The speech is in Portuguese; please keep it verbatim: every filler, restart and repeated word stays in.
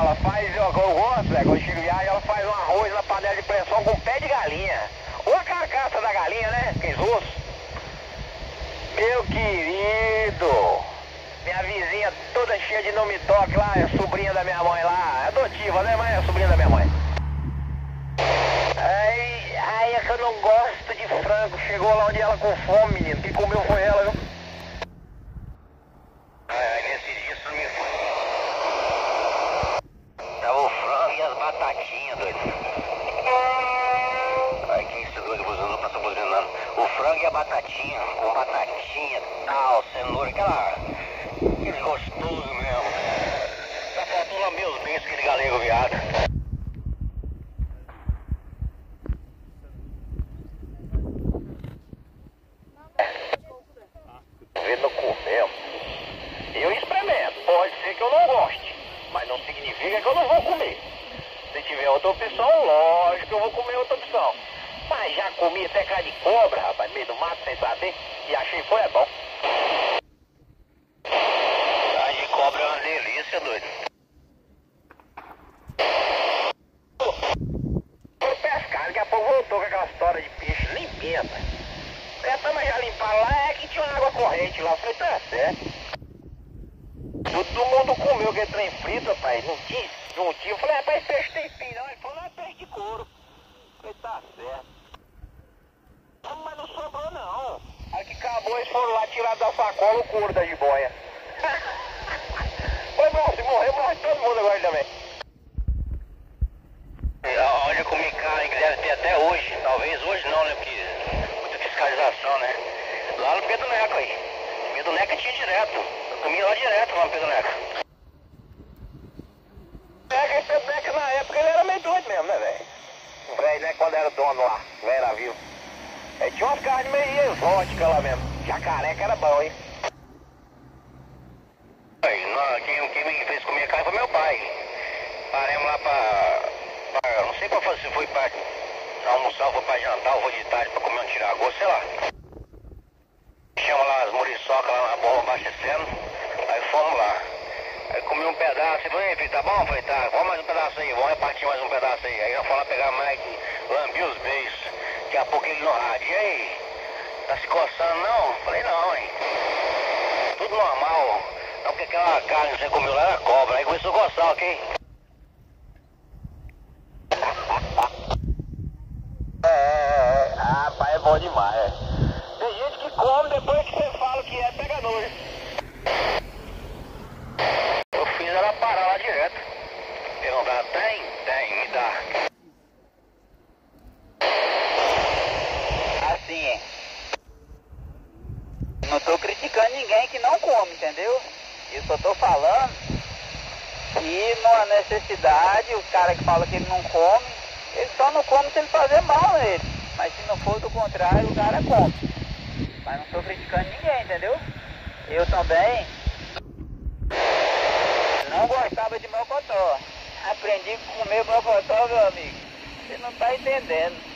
ela faz, eu, eu gosto, velho, quando chega viagem, ela faz um arroz na panela de pressão com pé de galinha. Ou a carcaça da galinha, né? Aqueles ossos. Meu querido, minha vizinha toda cheia de não me toque lá, é sobrinha da minha mãe lá, é adotiva, né? Mas é sobrinha da minha mãe. Ai, ai, é que eu não gosto de frango. Chegou lá onde ela com fome, menino. Quem comeu foi ela, viu? Ai, nesse dia isso me foi. Tava o frango e as batatinhas, doido. Ai, quem se doido, buzinando, passou buzinando. O frango e a batatinha, com batatinha, tal, cenoura, aquela... aquele gostoso mesmo. Só faltou lamber os bens, aquele galego viado. Não comemos. Eu experimento. Pode ser que eu não goste, mas não significa que eu não vou comer. Se tiver outra opção, lógico que eu vou comer outra opção. Mas já comi até carne de cobra, rapaz, no meio do mato sem saber, e achei que foi é bom. Carne de cobra é uma delícia, doido. Foi pescar, daqui a pouco voltou com aquela história de peixe limpinha, rapaz. Tentamos já limpar lá, é que tinha uma água corrente lá, foi tá certo. Todo mundo comeu aquele trem frito, rapaz, não tinha, não tinha. Eu falei, rapaz, peixe tem espinho, não. Ele falou, não é peixe de couro. Eu falei, tá certo. Mas não sobrou, não. Aí que acabou, eles foram lá tirar da sacola o couro da jiboia. Foi bom, se morrer, morre todo mundo agora também. Olha, eu comi carne que deve ter até hoje. Talvez hoje não, né, porque... fiscalização, né? Lá no Pedro Neco aí. Pedro Neco tinha direto. Eu comia lá direto lá no Pedro Neco. É, esse Pedro Neco na época ele era meio doido mesmo, né, velho? O velho, né, quando era dono lá, o velho era vivo. Ele tinha umas carnes meio exóticas lá mesmo. Jacaré que era bom, hein? Aí, não, quem, quem me fez comer carne foi meu pai. Paremos lá pra... pra não sei pra fazer, se foi pra... almoçar, ou foi pra jantar, ou foi de tarde pra comer um tiragosto, sei lá. Chama lá as muriçocas lá na bomba abastecendo, aí fomos lá. Aí comi um pedaço, e falei, filho, tá bom? Falei, tá, vamos mais um pedaço aí, vamos repartir mais um pedaço aí. Aí nós fomos lá pegar mais, lambi os beijos. Daqui a pouco ele no rádio, e aí? Tá se coçando não? Falei, não, hein. Tudo normal. Não, porque aquela carne que você comeu lá era cobra, aí começou a coçar, ok? É, rapaz, é bom demais. Tem gente que come depois que você fala que é, pega nojo. Eu fiz ela parar lá direto. Perguntar, tem? Tem, me dá. Assim, não tô criticando ninguém que não come, entendeu? Eu só tô falando que numa necessidade, o cara que fala que ele não come, ele só não come se ele fazer mal a ele. Mas se não for do contrário, o cara come. Mas não estou criticando ninguém, entendeu? Eu também não gostava de mocotó. Aprendi a comer mocotó, meu amigo. Você não está entendendo.